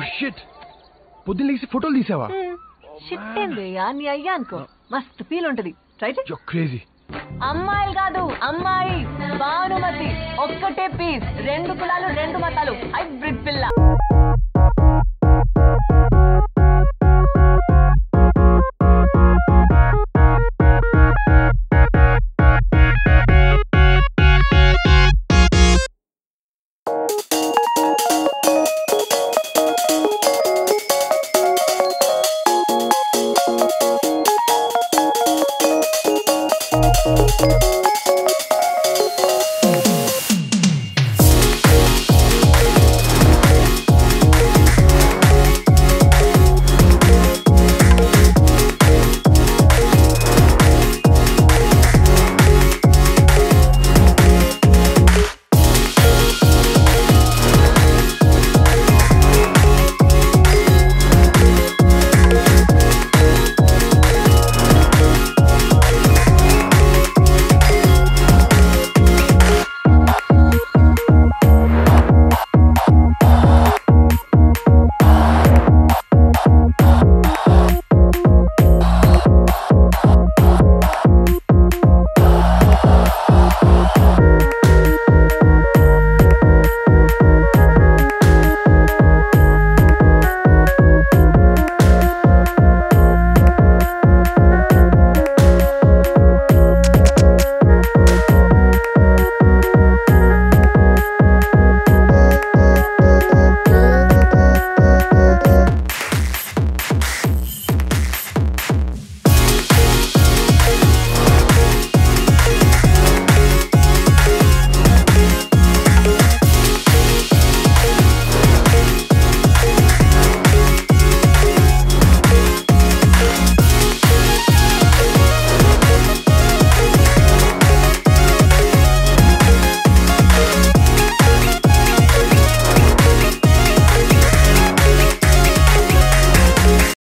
Shit పొద్దున్న లేచి ఫోటోలు తీసావా? షిట్ ఏందయ్యా నీ అయ్యా అనుకో మస్తు ఫీల్ ఉంటది. ట్రై చేయి. క్రేజీ. అమ్మాయిలు కాదు అమ్మాయి భానుమతి ఒక్కటే పీస్ 2 కులాలు 2 మతాలు హైబ్రిడ్ పిల్ల.